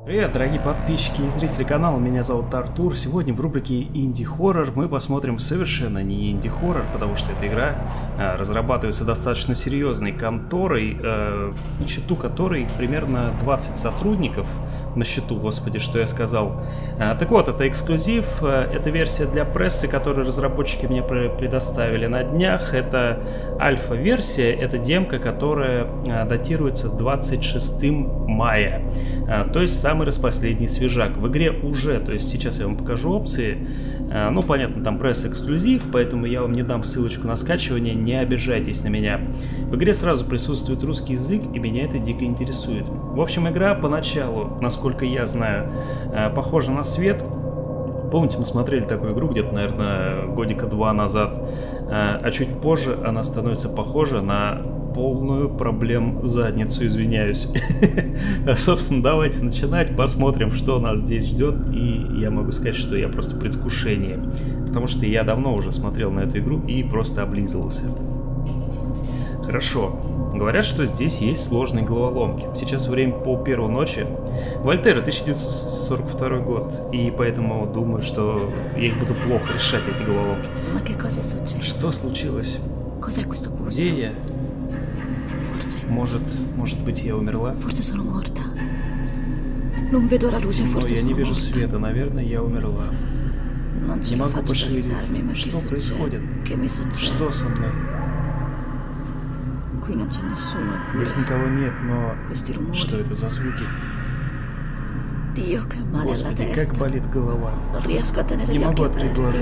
Привет, дорогие подписчики и зрители канала, меня зовут Артур. Сегодня в рубрике инди-хоррор мы посмотрим совершенно не инди-хоррор, потому что эта игра разрабатывается достаточно серьезной конторой, на счету которой примерно 20 сотрудников. На счету, господи, что я сказал. Так вот, это эксклюзив, это версия для прессы, которую разработчики мне предоставили на днях. Это альфа-версия, это демка, которая датируется 26 мая. То есть самый распоследний свежак. В игре уже, то есть сейчас я вам покажу опции. Ну, понятно, там пресс-эксклюзив, поэтому я вам не дам ссылочку на скачивание, не обижайтесь на меня. В игре сразу присутствует русский язык, и меня это дико интересует. В общем, игра поначалу, насколько я знаю, похожа на свет. Помните, мы смотрели такую игру где-то, наверное, годика 2 назад, а чуть позже она становится похожа на полную проблем задницу, извиняюсь. Собственно, давайте начинать, посмотрим, что нас здесь ждет, и я могу сказать, что я просто в предвкушении, потому что я давно уже смотрел на эту игру и просто облизывался. Хорошо. Говорят, что здесь есть сложные головоломки. Сейчас время пол-первой ночи. Вольтера, 1942 год, и поэтому думаю, что я их буду плохо решать, эти головоломки. Что случилось? Где я? Может быть, я умерла? Темно, я не вижу света, наверное, я умерла. Не могу пошевелиться. Что происходит? Что со мной? Здесь никого нет, но что это за звуки? Господи, как болит голова. Не могу открыть глаза.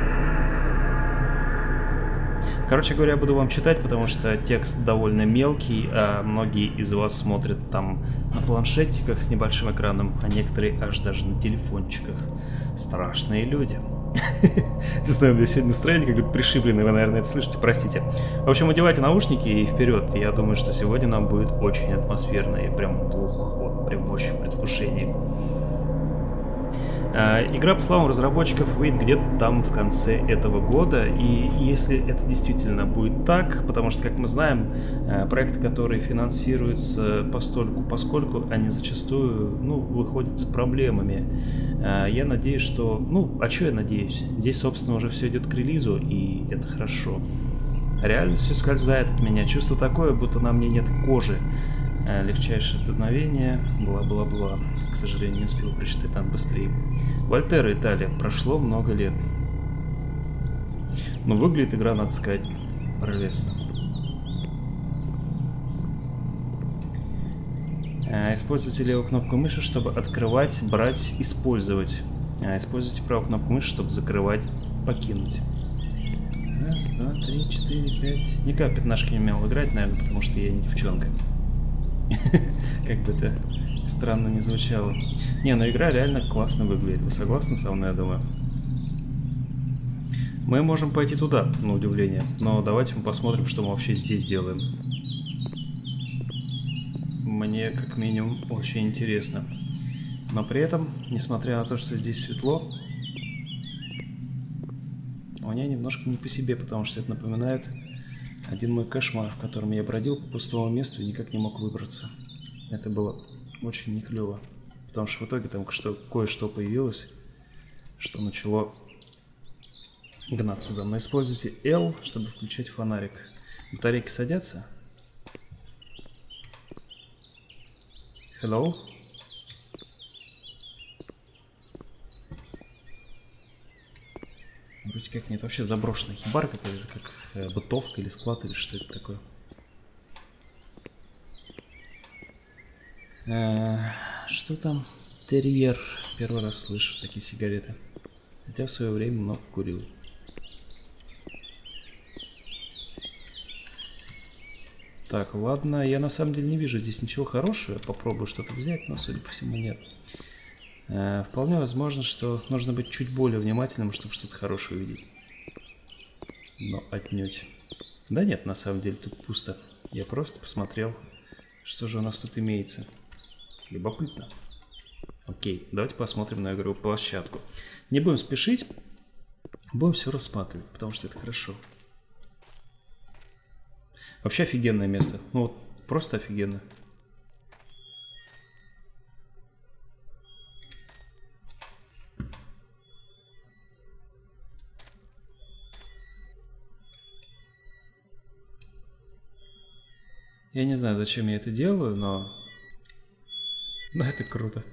Короче говоря, буду вам читать, потому что текст довольно мелкий, а многие из вас смотрят там на планшетиках с небольшим экраном, а некоторые аж даже на телефончиках. Страшные люди. Не знаю, у меня сегодня настроение как-то пришибленное, вы, наверное, это слышите, простите. В общем, одевайте наушники и вперед. Я думаю, что сегодня нам будет очень атмосферно. Я прям прям очень в предвкушении. Игра, по словам разработчиков, выйдет где-то там в конце этого года, и если это действительно будет так, потому что, как мы знаем, проекты, которые финансируются поскольку они зачастую, выходят с проблемами. Я надеюсь, что... а что я надеюсь? Здесь, собственно, уже все идет к релизу, и это хорошо. Реальность все скользает от меня, чувство такое, будто на мне нет кожи. Легчайшее дуновение, бла-бла-бла. К сожалению, не успел прочитать там быстрее. Вольтера, Италия. Прошло много лет. Но выглядит игра, надо сказать, прелестно. Используйте левую кнопку мыши, чтобы открывать, брать, использовать. Используйте правую кнопку мыши, чтобы закрывать, покинуть. Раз, два, три, четыре, пять. Никак пятнашки не умел играть, наверное, потому что я не девчонка. Как бы это странно не звучало. Не, но игра реально классно выглядит. Вы согласны со мной, я думаю? Мы можем пойти туда, на удивление. Но давайте мы посмотрим, что мы вообще здесь делаем. Мне, как минимум, очень интересно. Но при этом, несмотря на то, что здесь светло, мне немножко не по себе, потому что это напоминает один мой кошмар, в котором я бродил по пустому месту и никак не мог выбраться. Это было очень не клево, потому что в итоге там кое-что появилось, что начало гнаться за мной. Используйте L, чтобы включать фонарик. Батарейки садятся. Hello? Вроде как нет, вообще заброшенная хибара какая-то, как бытовка или склад, или что это такое. Что там? Терьер. Первый раз слышу такие сигареты. Хотя в свое время много курил. Так, ладно, я на самом деле не вижу здесь ничего хорошего. Попробую что-то взять, но, судя по всему, нет. Вполне возможно, что нужно быть чуть более внимательным, чтобы что-то хорошее увидеть. Но отнюдь. Да нет, на самом деле тут пусто. Я просто посмотрел, что же у нас тут имеется. Любопытно. Окей, давайте посмотрим на игровую площадку. Не будем спешить, будем все рассматривать, потому что это хорошо. Вообще офигенное место. Просто офигенно. Я не знаю, зачем я это делаю, но это круто.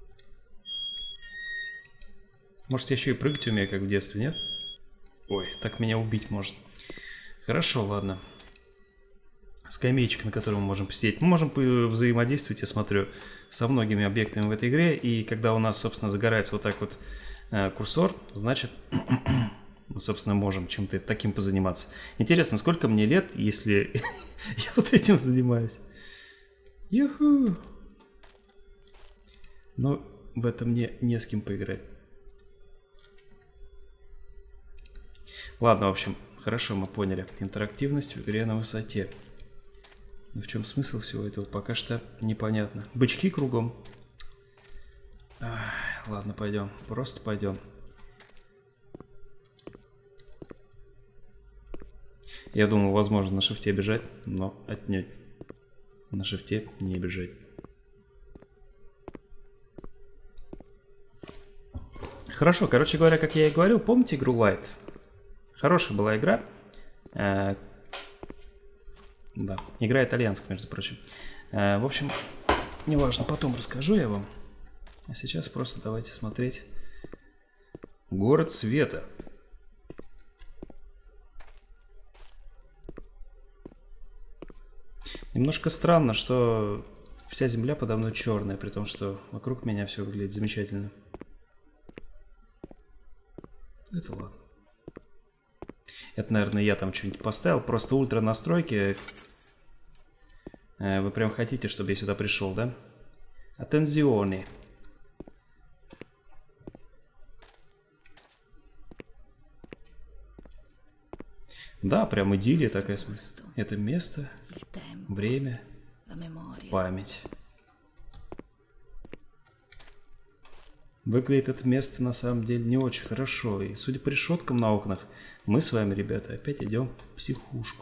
Может, я еще и прыгать умею, как в детстве, нет? Ой, так меня убить может. Хорошо, ладно. Скамеечка, на которой мы можем посидеть. Мы можем взаимодействовать, я смотрю, со многими объектами в этой игре. И когда у нас, собственно, загорается вот так вот курсор, значит, мы, собственно, можем чем-то таким позаниматься. Интересно, сколько мне лет, если я вот этим занимаюсь? Юху! Но в этом мне не с кем поиграть. Ладно, в общем, хорошо, мы поняли. Интерактивность в игре на высоте. Но в чем смысл всего этого, пока что непонятно. Бычки кругом. Ладно, пойдем. Просто пойдем. Я думал, возможно, на шифте бежать, но отнюдь. На шифте не бежать. Хорошо, короче говоря, как я и говорил, помните игру Light? Хорошая была игра. Да, игра итальянская, между прочим. В общем, неважно, потом расскажу я вам. А сейчас просто давайте смотреть. Город света. Немножко странно, что вся земля подо мной черная, при том, что вокруг меня все выглядит замечательно. Это ладно. Это, наверное, я там что-нибудь поставил. Просто ультра настройки. Вы прям хотите, чтобы я сюда пришел, да? Attenzione. Да, прям идиллия такая. Это место, время, память. Выглядит это место на самом деле не очень хорошо. И судя по решеткам на окнах, мы с вами, ребята, опять идем в психушку.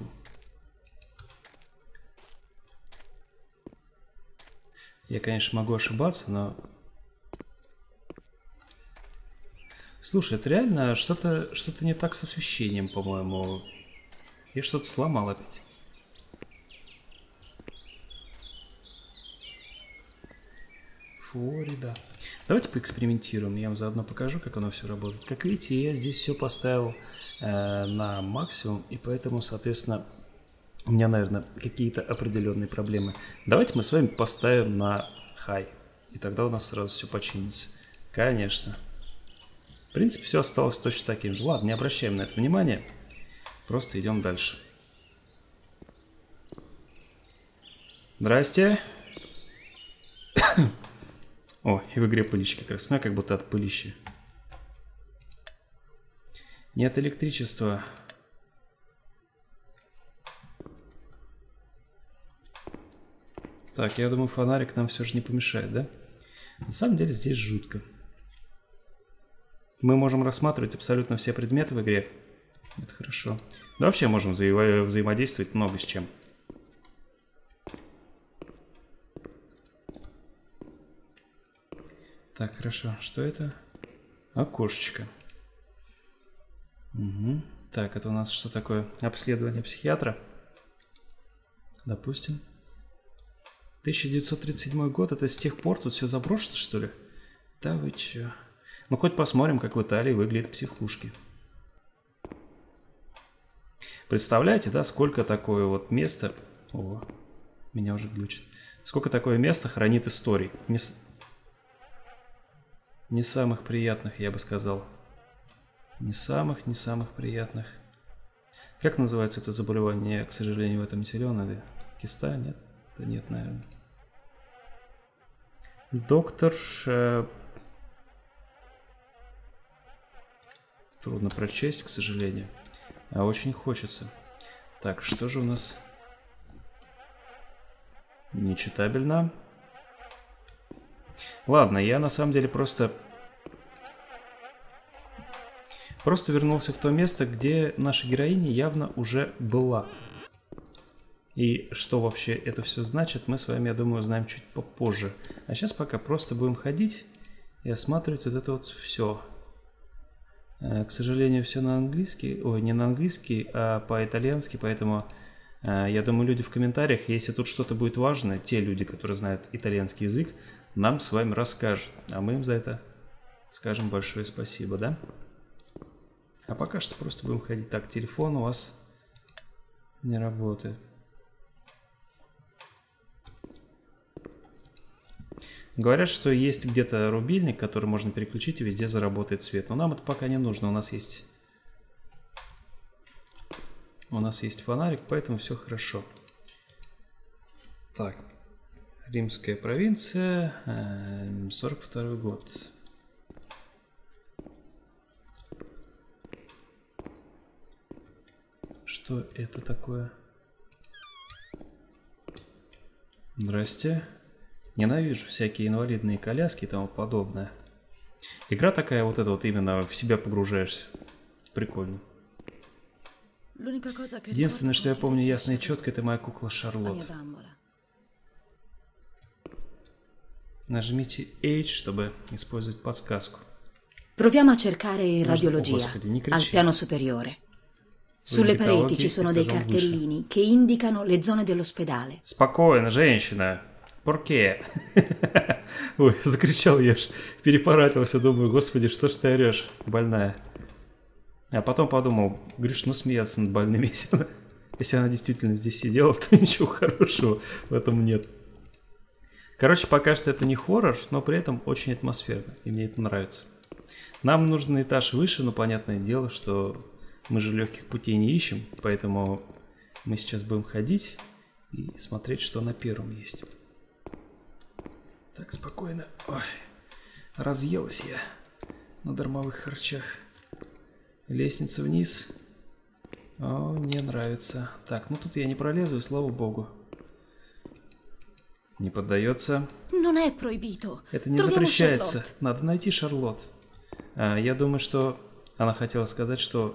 Я, конечно, могу ошибаться, но... Слушай, это реально что-то не так с освещением, по-моему. Я что-то сломал опять. Флорида. Давайте поэкспериментируем. Я вам заодно покажу, как оно все работает. Как видите, я здесь все поставил на максимум, и поэтому, соответственно, у меня, наверное, какие-то определенные проблемы. Давайте мы с вами поставим на high, и тогда у нас сразу все починится. Конечно. В принципе, все осталось точно таким же. Ладно, не обращаем на это внимания. Просто идем дальше. Здрасте. О, и в игре пылища как раз. Ну, как будто от пылища. Нет электричества. Так, я думаю, фонарик нам все же не помешает, да? На самом деле здесь жутко. Мы можем рассматривать абсолютно все предметы в игре. Это хорошо. Да, вообще можем взаимодействовать много с чем. Так, хорошо. Что это? Окошечко. Угу. Так, это у нас что такое? Обследование психиатра. Допустим. 1937 год. Это с тех пор тут все заброшено, что ли? Да вы чё? Ну, хоть посмотрим, как в Италии выглядят психушки. Представляете, да, сколько такое вот место... О, меня уже глючит. Сколько такое место хранит историй. Не самых приятных, я бы сказал. Не самых приятных. Как называется это заболевание? Я, к сожалению, в этом не силен. Киста? Нет? Да нет, наверное. Доктор... Трудно прочесть, к сожалению. А очень хочется. Так, что же у нас? Нечитабельно. Ладно, я на самом деле просто вернулся в то место, где наша героиня явно уже была. И что вообще это все значит, мы с вами, я думаю, узнаем чуть попозже. А сейчас пока просто будем ходить и осматривать вот это вот все. К сожалению, все на английский. Ой, не на английский, а по-итальянски, поэтому Я думаю, люди в комментариях, если тут что-то будет важное, те люди, которые знают итальянский язык, нам с вами расскажут. А мы им за это скажем большое спасибо, да? А пока что просто будем ходить. Так, телефон у вас не работает. Говорят, что есть где-то рубильник, который можно переключить, и везде заработает свет. Но нам это пока не нужно. У нас есть фонарик, поэтому все хорошо. Так. Римская провинция. 42-й год. Что это такое? Здрасте. Ненавижу всякие инвалидные коляски и тому подобное. Игра такая вот эта вот именно в себя погружаешься. Прикольно. Единственное, что я помню ясно и четко, это моя кукла Шарлотт. Нажмите H, чтобы использовать подсказку. Proviamo a cercare radiologia al piano superiore. Sulle pareti ci sono dei cartellini che indicano le zone dell'ospedale. Спокойно, женщина. Порке? Ой, закричал я аж, перепаратился, думаю, господи, что ж ты орешь, больная. А потом подумал, говоришь, ну смеяться над больными, если она действительно здесь сидела, то ничего хорошего в этом нет. Короче, пока что это не хоррор, но при этом очень атмосферно, и мне это нравится. Нам нужен этаж выше, но понятное дело, что мы же легких путей не ищем, поэтому мы сейчас будем ходить и смотреть, что на первом есть. Так, спокойно. Ой, разъелась я на дармовых харчах. Лестница вниз. О, мне нравится. Так, ну тут я не пролезу, и слава богу. Не поддается. Это не запрещается. Надо найти Шарлотт. Я думаю, что она хотела сказать, что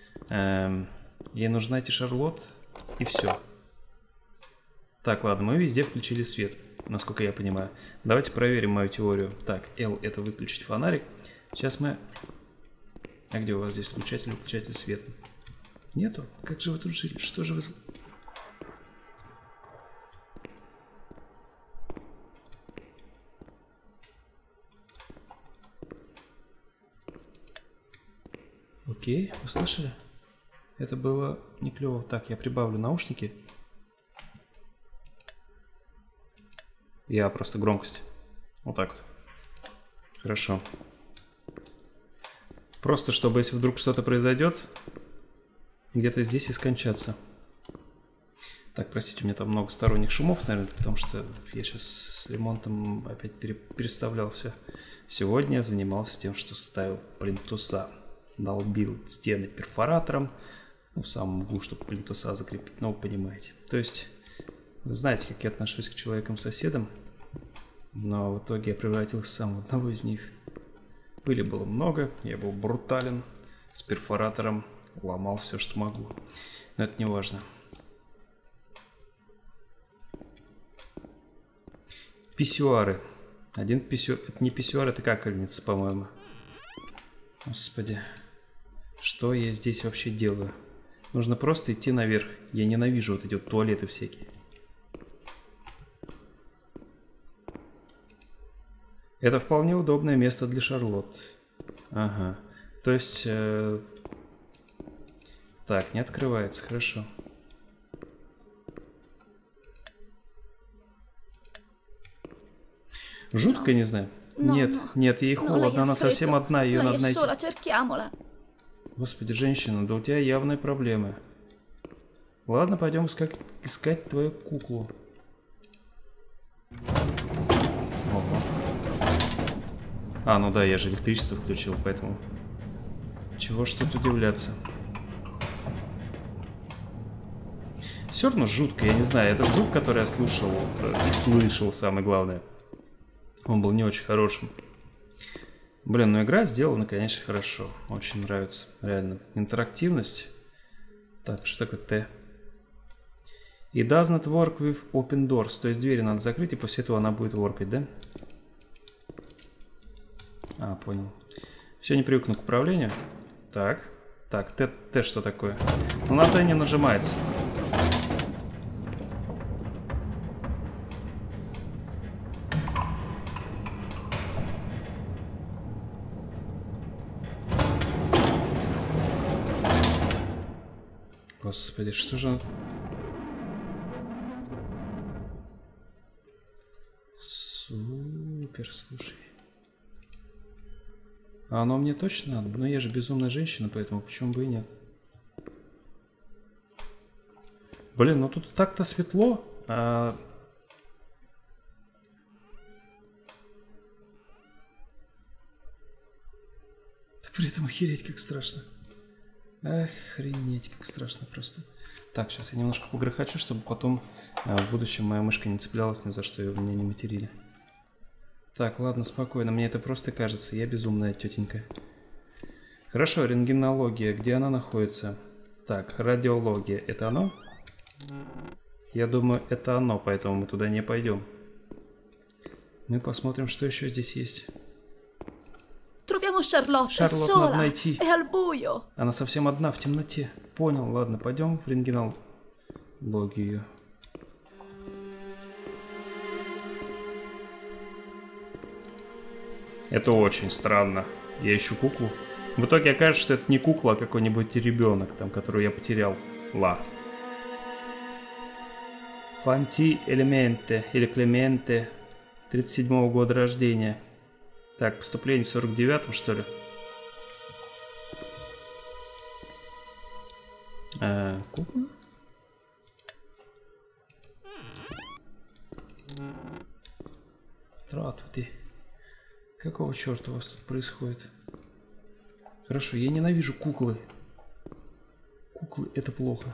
ей нужно найти Шарлотт, и все. Так, ладно, мы везде включили свет, насколько я понимаю. Давайте проверим мою теорию. Так, L это выключить фонарик. Сейчас мы... А где у вас здесь выключатель света? Нету? Как же вы тут жили? Что же вы... Окей, вы слышали? Это было не клево. Так, я прибавлю наушники. Я просто громкость. Вот так вот. Хорошо. Просто, чтобы если вдруг что-то произойдет, где-то здесь и скончаться. Так, простите, у меня там много сторонних шумов, наверное, потому что я сейчас с ремонтом опять переставлял все. Сегодня я занимался тем, что ставил плинтуса. Долбил стены перфоратором, ну, в самом углу, чтобы плинтуса закрепить, ну, вы понимаете. То есть, вы знаете, как я отношусь к человекам-соседам, но в итоге я превратился сам в одного из них. Пыли было много, я был брутален, с перфоратором, ломал все, что могу, но это не важно. Писсуары. Один писсуар, это не писсуар, это какальница, по-моему. Господи. Что я здесь вообще делаю? Нужно просто идти наверх. Я ненавижу вот эти вот туалеты всякие. Это вполне удобное место для Шарлотт. Ага. То есть... Так, не открывается. Хорошо. Жутко, не знаю. Нет, нет, ей холодно. Она совсем одна. Ее надо найти. Господи, женщина, да у тебя явные проблемы. Ладно, пойдем искать твою куклу. Ого. А, ну да, я же электричество включил, поэтому... Чего ж тут удивляться. Все равно жутко, я не знаю. Это звук, который я слышал, самое главное. Он был не очень хорошим. Блин, ну игра сделана, конечно, хорошо. Очень нравится, реально. Интерактивность. Так, что такое Т? It does not work with open doors. То есть двери надо закрыть, и после этого она будет воркать, да? А, понял. Все, не привыкну к управлению. Так, Т что такое? Ну, на Т не нажимается. Господи, что же... Супер, слушай. А оно мне точно надо? Но я же безумная женщина, поэтому почему бы и нет? Блин, ну тут так-то светло. Да при этом охереть как страшно. Охренеть как страшно просто. Так, сейчас я немножко погрохочу, чтобы потом в будущем моя мышка не цеплялась ни за что, и меня не материли. Так, ладно, спокойно. Мне это просто кажется. Я безумная тетенька. Хорошо, рентгенология. Где она находится? Так, радиология. Это оно? Я думаю, это оно, поэтому мы туда не пойдем. Мы посмотрим, что еще здесь есть. Шарлотт надо найти. Она совсем одна в темноте. Понял, ладно, пойдем в рентгенологию. Это очень странно. Я ищу куклу. В итоге окажется, что это не кукла, а какой-нибудь ребенок, там, которую я потерял. Фанти Элементе или Клементе 37-го года рождения. Так, поступление в 49-м, что ли? Кукла? Здравствуйте. Какого черта у вас тут происходит? Хорошо, я ненавижу куклы. Куклы — это плохо.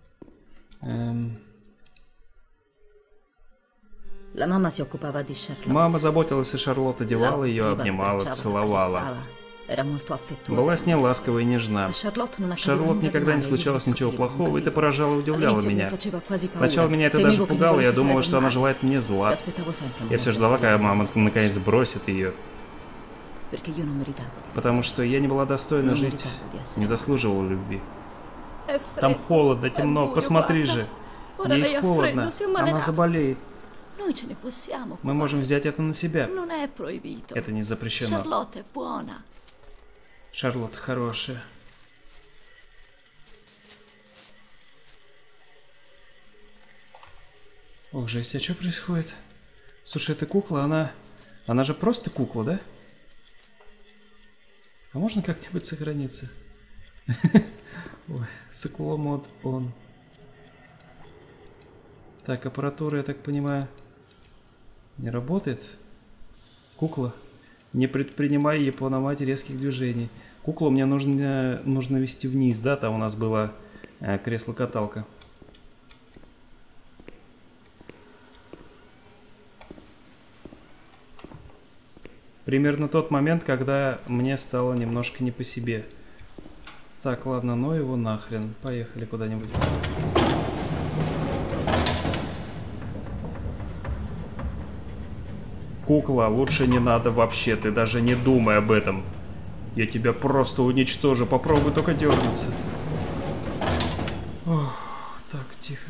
Мама заботилась о Шарлотт, одевала ее, обнимала, целовала. Была с ней ласковая и нежна. Шарлотт никогда не случалось ничего плохого, и это поражало и удивляло меня. Сначала меня это даже пугало, я думала, что она желает мне зла. Я все ждала, когда мама наконец бросит ее. Потому что я не была достойна жить, не заслуживала любви. Там холодно, темно, посмотри же. Ей холодно, она заболеет. Мы можем взять это на себя. Это не запрещено. Шарлотт хорошая. Ох, жесть, а что происходит? Слушай, эта кукла, она же просто кукла, да? А можно как-нибудь сохраниться? Ой, цикломод он. Так, аппаратура, я так понимаю, не работает. Кукла, не предпринимай, Япономать, резких движений. Куклу мне нужно вести вниз, да? Там у нас было кресло-каталка. Примерно тот момент, когда мне стало немножко не по себе. Так, ладно, ну его нахрен. Поехали куда-нибудь. Кукла, лучше не надо вообще, ты даже не думай об этом. Я тебя просто уничтожу, попробуй только дернуться. Ох, так, тихо.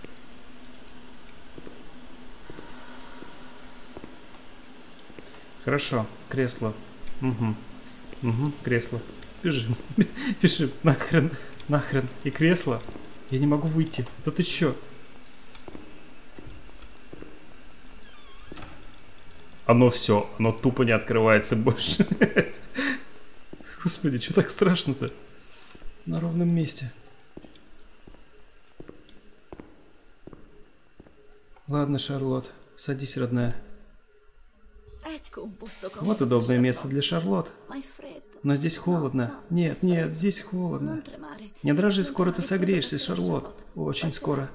Хорошо, кресло. Угу, кресло. Бежим, бежим, нахрен. И кресло. Я не могу выйти. Да ты чё? Оно все, оно тупо не открывается больше. Господи, что так страшно-то? На ровном месте. Ладно, Шарлотт, садись, родная. Вот удобное место для Шарлотт. Но здесь холодно. Нет, здесь холодно. Не дрожи, скоро ты согреешься, Шарлотт. Очень скоро.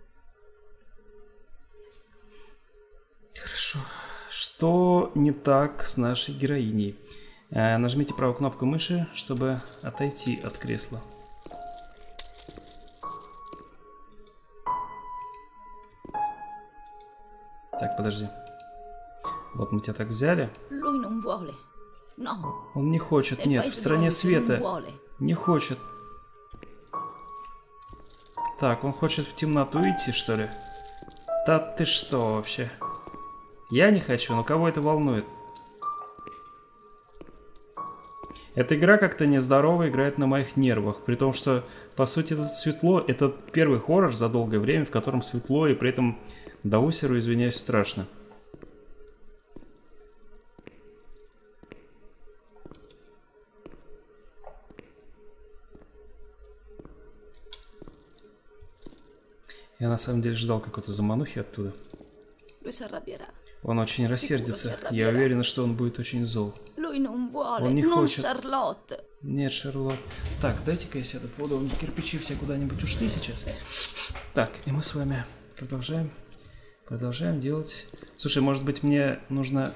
Хорошо. Что не так с нашей героиней? Нажмите правую кнопку мыши, чтобы отойти от кресла. Так, подожди. Вот мы тебя так взяли. Он не хочет, нет, в стране света. Не хочет. Так, он хочет в темноту идти, что ли? Да ты что вообще? Я не хочу, но кого это волнует? Эта игра как-то нездорово играет на моих нервах, при том, что, по сути, тут светло. Это первый хоррор за долгое время, в котором светло, и при этом до усеру, извиняюсь, страшно. Я на самом деле ждал какой-то заманухи оттуда. Он очень рассердится. Я уверена, что он будет очень зол. Он не хочет. Нет, Шарлотт. Так, дайте-ка я сяду поудобнее. Кирпичи все куда-нибудь ушли сейчас. Так, и мы с вами продолжаем делать. Слушай, может быть, мне нужно...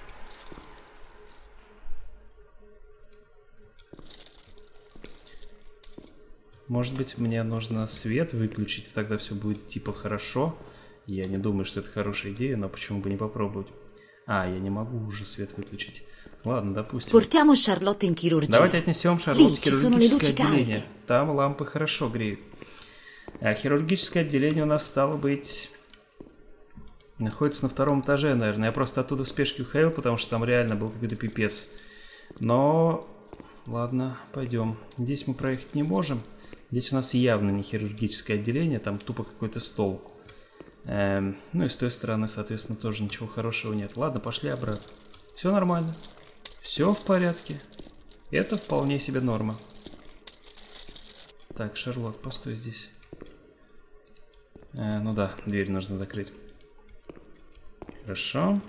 Может быть, мне нужно свет выключить, и тогда все будет типа хорошо. Я не думаю, что это хорошая идея, но почему бы не попробовать? А, я не могу уже свет выключить. Ладно, допустим. Давайте отнесем Шарлотту в хирургическое отделение. Там лампы хорошо греют. А хирургическое отделение у нас, стало быть, находится на 2-м этаже, наверное. Я просто оттуда в спешке уходил, потому что там реально был какой-то пипец. Но, ладно, пойдем. Здесь мы проехать не можем. Здесь у нас явно не хирургическое отделение, там тупо какой-то стол. Ну и с той стороны, соответственно, тоже ничего хорошего нет. Ладно, пошли обратно. Все нормально. Все в порядке. Это вполне себе норма. Так, Шарлотт, постой здесь. Ну да, дверь нужно закрыть. Хорошо.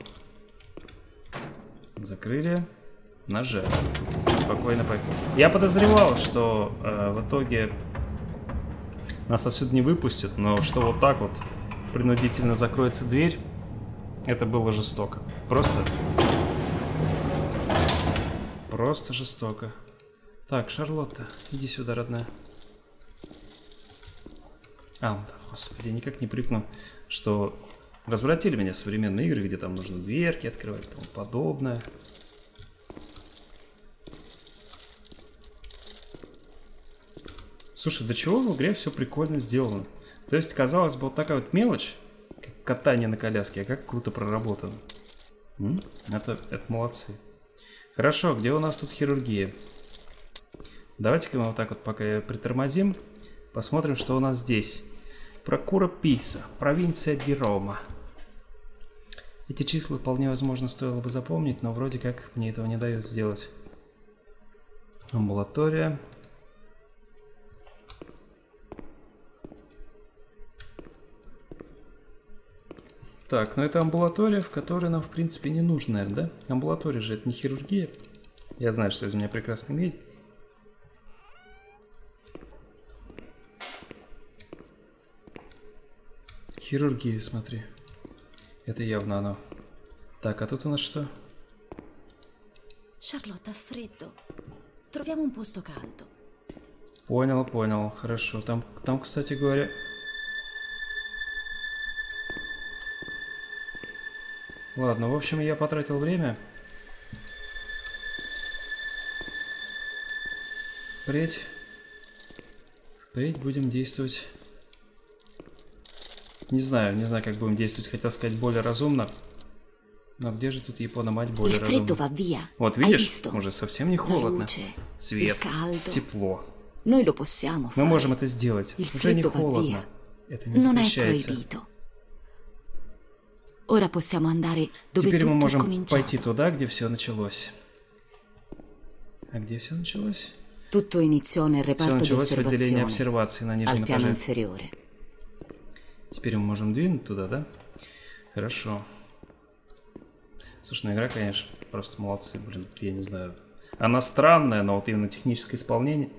Закрыли. Нажали. Спокойно поехали. Я подозревал, что в итоге нас отсюда не выпустят, но что вот так вот принудительно закроется дверь, это было жестоко. Просто жестоко. Так, Шарлотта, иди сюда, родная. Господи, никак не привыкну, что развратили меня современные игры, где там нужно дверки открывать и тому подобное. Слушай, до чего в игре все прикольно сделано. То есть, казалось бы, вот такая вот мелочь, как катание на коляске, а как круто проработано. Это молодцы. Хорошо, где у нас тут хирургия? Давайте-ка мы вот так вот пока притормозим, посмотрим, что у нас здесь. Прокура Писа, провинция ди Рома. Эти числа вполне возможно стоило бы запомнить, но вроде как мне этого не дают сделать. Амбулатория. Так, ну это амбулатория, в которой нам, в принципе, не нужно, наверное, да? Амбулатория же это не хирургия. Я знаю, что из меня прекрасно видит. Хирургия, смотри. Это явно оно. Так, а тут у нас что? Шарлотта, freddo. Troviamo un posto caldo. Понял, хорошо. Там, кстати говоря... Ладно, в общем, я потратил время. Впредь будем действовать... Не знаю, как будем действовать, хотел сказать более разумно. Но где же тут Япона-мать более разумно? Вот видишь, уже совсем не холодно. Свет, тепло. Мы можем это сделать. Уже не холодно. Это не запрещается. Теперь мы можем пойти туда, где все началось. А где все началось? Все началось в отделении обсервации на нижнем этаже. Теперь мы можем двинуть туда, да? Хорошо. Слушай, ну игра, конечно, просто молодцы, блин, я не знаю. Она странная, но вот именно техническое исполнение...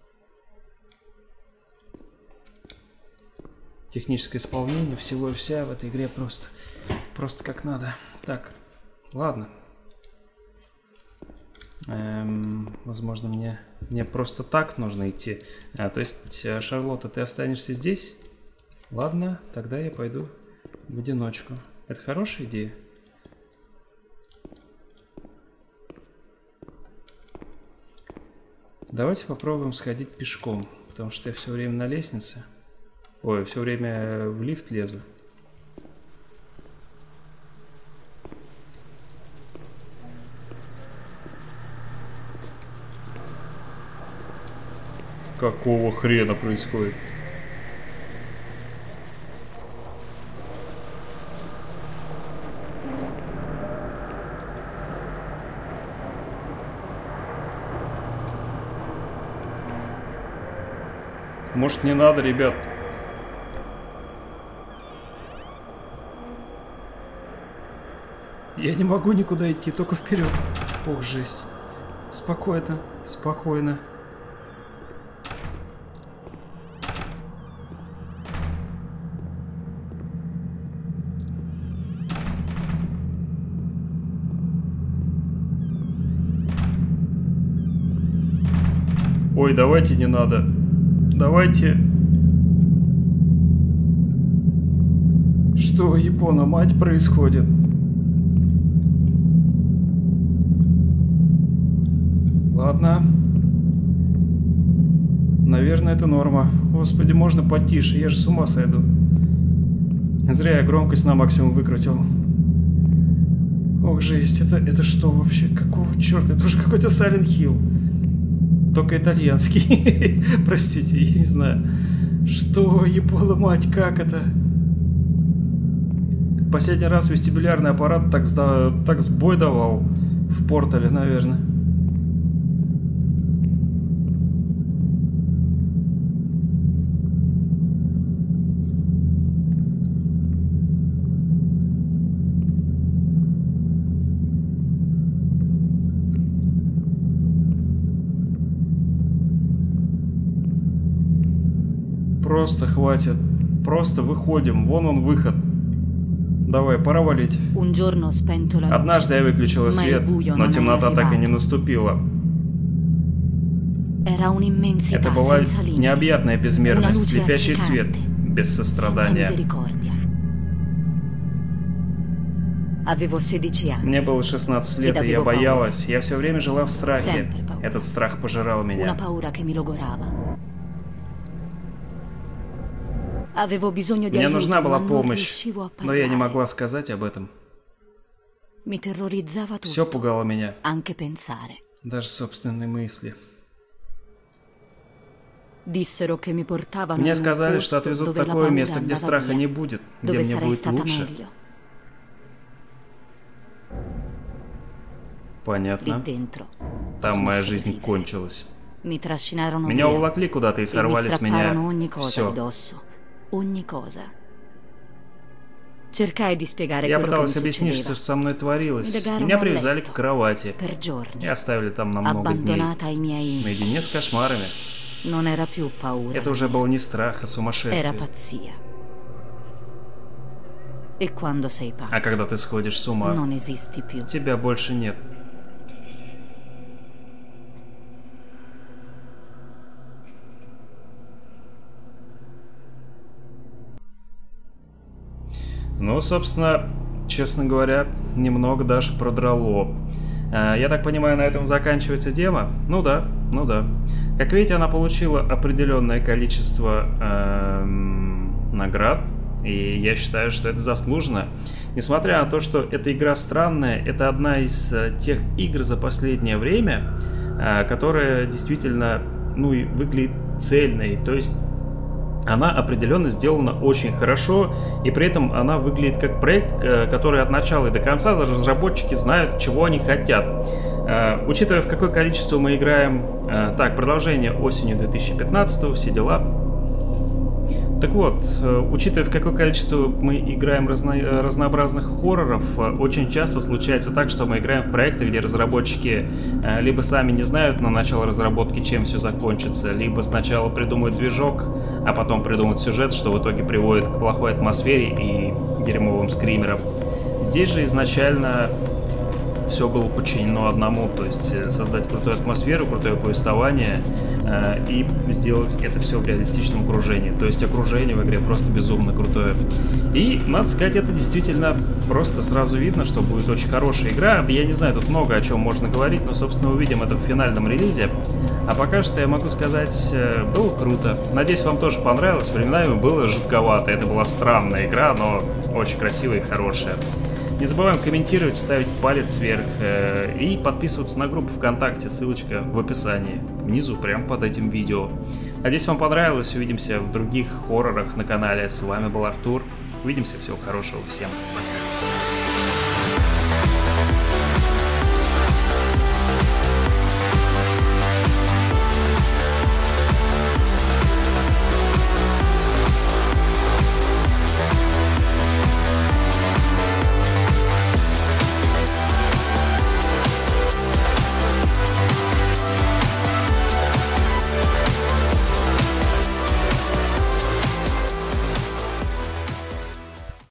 Техническое исполнение всего и вся в этой игре просто как надо. Так, ладно. Возможно, мне просто так нужно идти. То есть, Шарлотта, ты останешься здесь? Ладно, тогда я пойду в одиночку. Это хорошая идея? Давайте попробуем сходить пешком, потому что я все время на лестнице. Ой, все время в лифт лезу. Какого хрена происходит? Может, не надо, ребят? Я не могу никуда идти, только вперед. Ох, жесть. Спокойно, спокойно. Ой, давайте не надо. Давайте. Что, Япона, мать, происходит? Ладно. Наверное, это норма. Господи, можно потише, я же с ума сойду. Зря я громкость на максимум выкрутил. Ох, жесть, это что вообще? Какого черта? Это уже какой-то Silent Hill. Только итальянский. Простите, я не знаю. Что, Япона, мать, как это? Последний раз вестибулярный аппарат так сбой давал в портале, наверное. Просто хватит. Просто выходим. Вон он выход. Давай, пора валить. Однажды я выключила свет, но темнота так и не наступила. Это была необъятная безмерность, слепящий свет, без сострадания. Мне было 16 лет, и я боялась. Я все время жила в страхе. Этот страх пожирал меня. Мне нужна была помощь, но я не могла сказать об этом. Все пугало меня, даже собственные мысли. Мне сказали, что отвезут в такое место, где страха не будет, где мне будет лучше. Понятно. Там моя жизнь кончилась. Меня уволокли куда-то и сорвали с меня все. Я пыталась объяснить, что со мной творилось. Меня привязали к кровати и оставили там на много дней, наедине с кошмарами. Это уже был не страх, а сумасшествие. А когда ты сходишь с ума, тебя больше нет. Ну, собственно, честно говоря, немного даже продрало. Я так понимаю, на этом заканчивается демо? Ну да. Как видите, она получила определенное количество наград, и я считаю, что это заслуженно. Несмотря на то, что эта игра странная, это одна из тех игр за последнее время, которая действительно, выглядит цельной, то есть она определенно сделана очень хорошо, и при этом она выглядит как проект, который от начала и до конца разработчики знают, чего они хотят. Учитывая, в какое количество мы играем, продолжение осенью 2015, все дела. Так вот, учитывая, в какое количество мы играем разнообразных хорроров, очень часто случается так, что мы играем в проекты, где разработчики либо сами не знают на начало разработки, чем все закончится, либо сначала придумают движок, а потом придумают сюжет, что в итоге приводит к плохой атмосфере и дерьмовым скримерам. Здесь же изначально все было подчинено одному, то есть создать крутую атмосферу, крутое повествование и сделать это все в реалистичном окружении. То есть окружение в игре просто безумно крутое. И, надо сказать, это действительно просто сразу видно, что будет очень хорошая игра. Я не знаю, тут много о чем можно говорить, но, собственно, увидим это в финальном релизе. А пока что я могу сказать, было круто. Надеюсь, вам тоже понравилось. Временами было жутковато. Это была странная игра, но очень красивая и хорошая. Не забываем комментировать, ставить палец вверх и подписываться на группу ВКонтакте, ссылочка в описании, внизу, прямо под этим видео. Надеюсь, вам понравилось. Увидимся в других хоррорах на канале. С вами был Артур. Увидимся. Всего хорошего. Всем пока.